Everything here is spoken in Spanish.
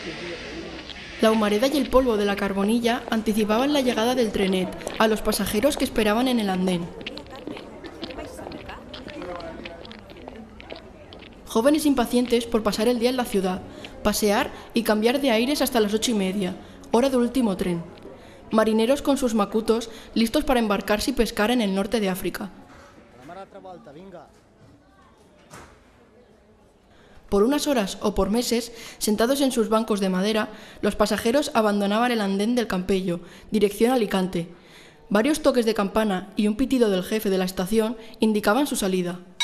La humareda y el polvo de la carbonilla anticipaban la llegada del trenet a los pasajeros que esperaban en el andén. Jóvenes impacientes por pasar el día en la ciudad, pasear y cambiar de aires hasta las 8:30, hora del último tren. Marineros con sus macutos listos para embarcarse y pescar en el norte de África. Por unas horas o por meses, sentados en sus bancos de madera, los pasajeros abandonaban el andén del Campello, dirección Alicante. Varios toques de campana y un pitido del jefe de la estación indicaban su salida.